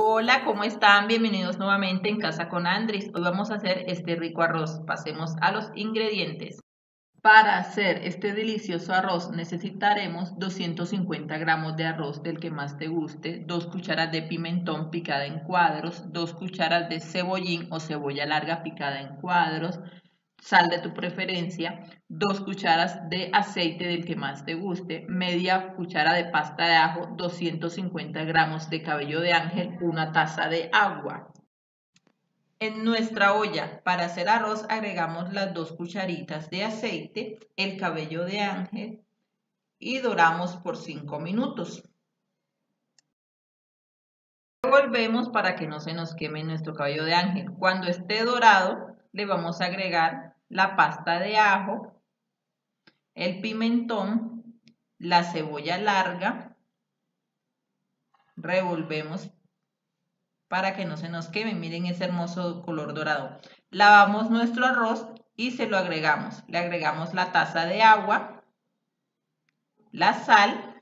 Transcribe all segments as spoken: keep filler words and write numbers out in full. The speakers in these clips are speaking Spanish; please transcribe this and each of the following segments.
Hola, ¿cómo están? Bienvenidos nuevamente en Casa con Andris. Hoy vamos a hacer este rico arroz. Pasemos a los ingredientes. Para hacer este delicioso arroz necesitaremos doscientos cincuenta gramos de arroz del que más te guste, dos cucharas de pimentón picada en cuadros, dos cucharas de cebollín o cebolla larga picada en cuadros, sal de tu preferencia, dos cucharas de aceite del que más te guste, media cuchara de pasta de ajo, doscientos cincuenta gramos de cabello de ángel, una taza de agua. En nuestra olla para hacer arroz agregamos las dos cucharitas de aceite, el cabello de ángel y doramos por cinco minutos. Revolvemos para que no se nos queme nuestro cabello de ángel. Cuando esté dorado le vamos a agregar la pasta de ajo, el pimentón, la cebolla larga. Revolvemos para que no se nos queme. Miren ese hermoso color dorado. Lavamos nuestro arroz y se lo agregamos. Le agregamos la taza de agua, la sal.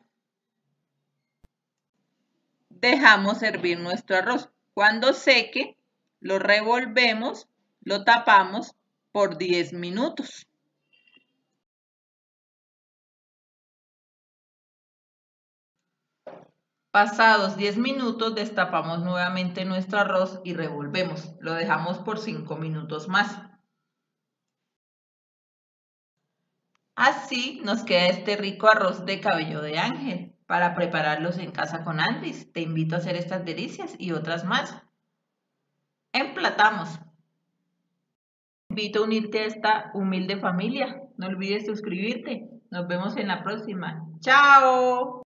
Dejamos hervir nuestro arroz. Cuando seque, lo revolvemos, lo tapamos por diez minutos. Pasados diez minutos, destapamos nuevamente nuestro arroz y revolvemos. Lo dejamos por cinco minutos más. Así nos queda este rico arroz de cabello de ángel. Para prepararlos en casa con Andris, te invito a hacer estas delicias y otras más. Emplatamos. Te invito a unirte a esta humilde familia. No olvides suscribirte. Nos vemos en la próxima. ¡Chao!